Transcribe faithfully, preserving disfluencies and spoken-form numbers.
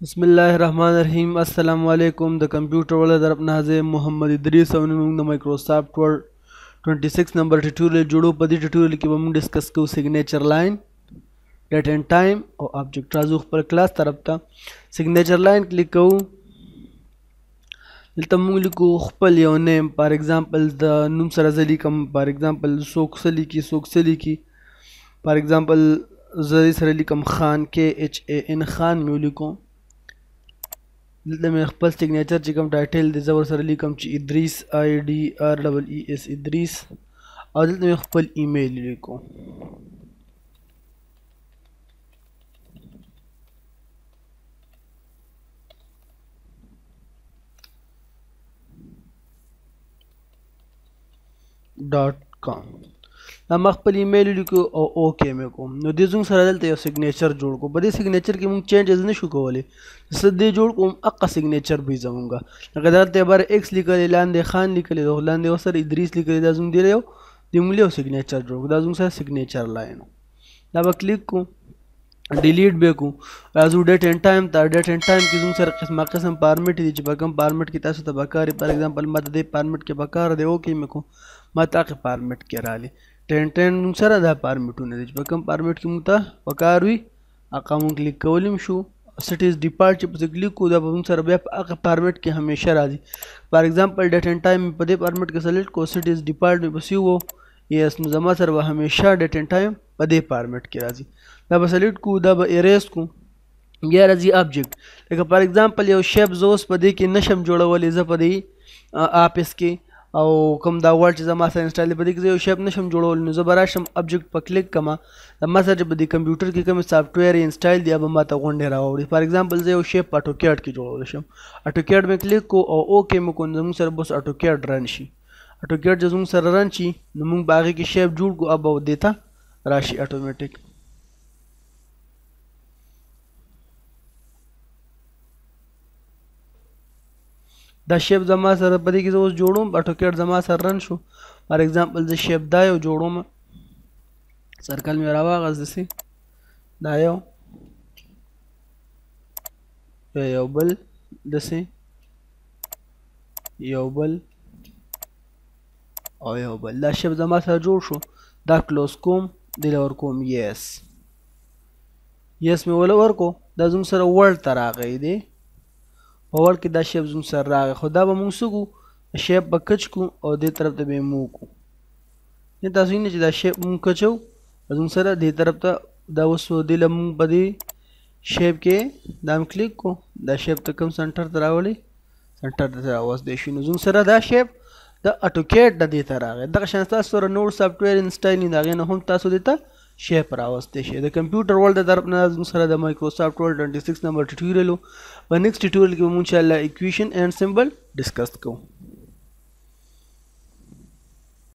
बिस्मिल्लाहिर्रहमानिर्रहीम अस्सलाम वालेकुम द कंप्यूटर वाला तरफ नाज़े मोहम्मद इदरीस और द माइक्रोसॉफ्ट वर्ड छब्बीस नंबर ट्यूटोरियल जोड़ो पदी ट्यूटोरियल की हम डिस्कस को signature line date and time और ऑब्जेक्ट राजू पर क्लास तरफ था सिग्नेचर लाइन क्लिक को دلته موږ لیکو خپل یو نیم فار ایگزامپل د نوم سره زه لیکم فار ایگزامپل څوک څه لیکي څوک څه لیکي فار ایگزامپل زه دې سره لیکم خان کې ایچ ای ان خان مې ولیکم دلته مې خپل سیګنیچر چې کوم ټایټل دی زه ورسره لیکم چې ادریس آی ډي آر ډبل ای اس ادریس او دلته مې خپل ایمیل لیکو ډاټ کام دا ما خپل ایمیل لیکو او اوکې مې کوم نو دې زموږ سره دلته یو سیګنیچر جوړ کړو په دې سیګنیچر کې موږ چینجز نه شو کولی زه دې جوړ کوم هغه سیګنیچر به زموږ لکه دلته بر ایکس لیکلی لاندې خان لیکلی دی لاندې ورسره ادریس لیکلی دا زموږ دی یو د موږ یو سیګنیچر جوړ کړو دا زموږ سره سیګنیچر لاین دا به کلیک کوو ډیلیټ به کوو راځو ډیټ اینډ ټایم ته ډیټ اینډ ټایم کې زموږ سره قسمه قسم فارمیټ دي چې په کوم فارمیټ کې تاسو ته پکار فار ایگزامپل ما د دې فارمیټ کې پکار دی اوکې مې کوم ما ته هغه فارمیټ کې رالی ټین ټین موږ سره دا فارمیټونه دي چې په کوم فارمیټ کې موږ ته پکار وي هغه موږ کلیک کولی شو سټ از ډیفالټ چې پسې کلیک کوو دا به موږ سره بیا په هغه فارمیټ کې همیشه راځي فار ایگزامپل ډیټ اینډ ټایم په دې فارمیټ کې سلیکټ کوو سټ از ډیفالټ مې پسې وو یس نو زما سره به همیشه ډیټ اینډ ټایم په دې فارمیټ کې راځي دا به سلیکټ کوو دا به ایریز کوو بیا راځي آبجیکټ لکه فار ایگزامپل یو شیپ زه اوس په دې کې نشم جوړولی زه په دې آفس کې او کوم دا ورډ چې زما سره انسټال دی په دې کې زه یو شیپ نشم جوړولی نو زه به راشم آبجیکټ په کلیک کړم زما سره چې په دې کمپیوټر کې کوم سافټویر یې انسټال دی هغه به ماته غونډې راوړي فار ایگزامپل زه یو شیپ په اټوکیډ کې جوړولی شم اټوکیډ مې کلیک کو او اوکې مې کو زموږ سره بس اټوکیډ رن شي اټوکیډ چې زموږ سره رن شي نو موږ به هغې کې شیپ جوړ کړو او به دې ته راشي اټومیټیک دا شیپ زما سره په دې کې زه اوس جوړوم اټوکیډ زما سره رن شو فار ایگزامپل زه شیپ دا یو جوړوم سرکل مې راواغست داسې دا یو یو بل داسې یو بل او یو بل دا شیپ زما سره جوړ شو دا کلوز کوم دې له ورکوم یس یس مې وله ورکو دا زموږ سره ورډ ته راغی دی په ورډ کې دا شیپ زموږ سره راغی خو دا به موږ څه کړو شیپ به کچ کړو او دې طرف ته به یې موو کړو نه تاسو وینئ چې دا شیپ موږ کچو زموږ سره دې طرف ته دا اوس دې له موږ په دې شیپ کې دا هم کلیک کړو دا شیپ ته کوم سنټر ته راولئ سنټر ته راوستی شي نو زموږ سره دا شیپ د اټوکیډ د دې ته راغی دغه شان ستاسو سره نور سافټویر انسټال وي د هغې نه هم تاسو دې ته شیپ راوستی شي د کمپیوټر ورلډ د طرف نه زموږ سره د مایکروسافټ ورلډ ټوینټي سکس نمبر ټیوټوریل و په نیکسټ ټیوټوریل کې به مو انشاءالله اکویشن اینډ سمبل ډسکس کوو